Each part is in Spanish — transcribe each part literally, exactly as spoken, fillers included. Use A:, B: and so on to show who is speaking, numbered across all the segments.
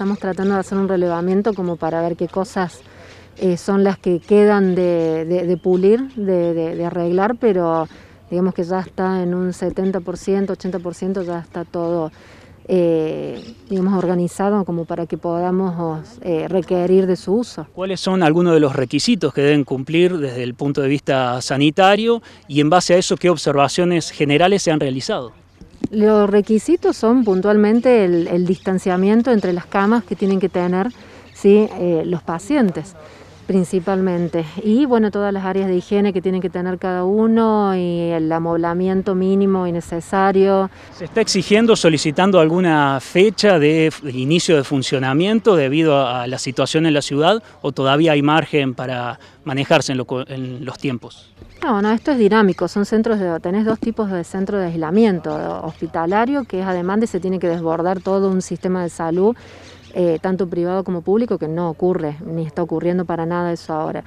A: estamos tratando de hacer un relevamiento como para ver qué cosas eh, son las que quedan de, de, de pulir, de, de, de arreglar, pero digamos que ya está en un setenta por ciento, ochenta por ciento, ya está todo eh, digamos, organizado como para que podamos eh, requerir de su uso.
B: ¿Cuáles son algunos de los requisitos que deben cumplir desde el punto de vista sanitario y en base a eso qué observaciones generales se han realizado?
A: Los requisitos son puntualmente el, el distanciamiento entre las camas que tienen que tener, ¿sí? eh, los pacientes principalmente, y bueno, todas las áreas de higiene que tienen que tener cada uno y el amoblamiento mínimo y necesario.
B: ¿Se está exigiendo, solicitando alguna fecha de inicio de funcionamiento debido a la situación en la ciudad o todavía hay margen para manejarse en, lo, en los tiempos?
A: No, no, esto es dinámico, son centros de, tenés dos tipos de centros de aislamiento, hospitalario, que es a demanda y se tiene que desbordar todo un sistema de salud, eh, tanto privado como público, que no ocurre, ni está ocurriendo para nada eso ahora.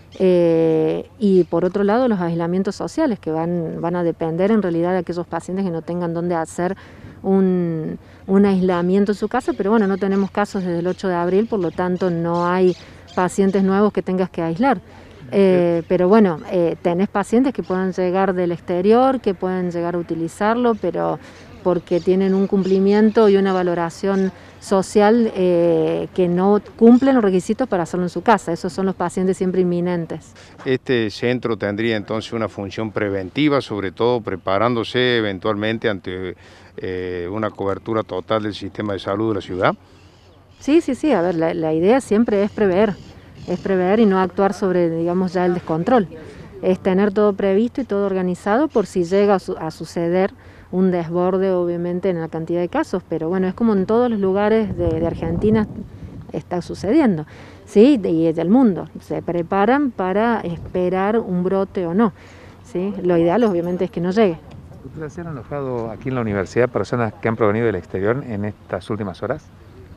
A: Eh, y por otro lado, los aislamientos sociales, que van, van a depender en realidad de aquellos pacientes que no tengan dónde hacer un, un aislamiento en su casa, pero bueno, no tenemos casos desde el ocho de abril, por lo tanto no hay pacientes nuevos que tengas que aislar. Eh, pero bueno, eh, tenés pacientes que puedan llegar del exterior, que pueden llegar a utilizarlo, pero porque tienen un cumplimiento y una valoración social eh, que no cumplen los requisitos para hacerlo en su casa. Esos son los pacientes siempre inminentes.
C: Este centro tendría entonces una función preventiva, sobre todo preparándose eventualmente ante eh, una cobertura total del sistema de salud de la ciudad.
A: Sí, sí, sí, a ver, la, la idea siempre es prever. Es prever y no actuar sobre, digamos, ya el descontrol. Es tener todo previsto y todo organizado por si llega a, su, a suceder un desborde, obviamente, en la cantidad de casos, pero bueno, es como en todos los lugares de, de Argentina está sucediendo, ¿sí? Y del mundo. Se preparan para esperar un brote o no, ¿sí? Lo ideal, obviamente, es que no llegue.
D: ¿Ustedes se han alojado aquí en la universidad personas que han provenido del exterior en estas últimas horas?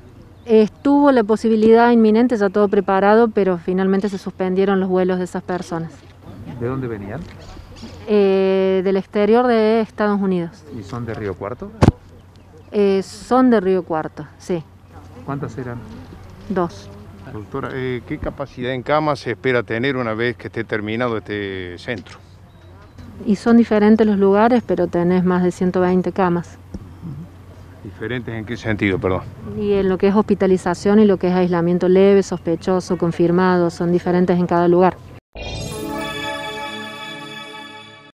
A: Estuvo la posibilidad inminente, ya todo preparado, pero finalmente se suspendieron los vuelos de esas personas.
D: ¿De dónde venían?
A: Eh, del exterior de Estados Unidos.
D: ¿Y son de Río Cuarto?
A: Eh, son de Río Cuarto, sí.
D: ¿Cuántas eran?
A: Dos.
C: Doctora, eh, ¿qué capacidad en camas se espera tener una vez que esté terminado este centro?
A: Y son diferentes los lugares, pero tenés más de ciento veinte camas.
C: ¿Diferentes en qué sentido, perdón?
A: Y en lo que es hospitalización y lo que es aislamiento leve, sospechoso, confirmado, son diferentes en cada lugar.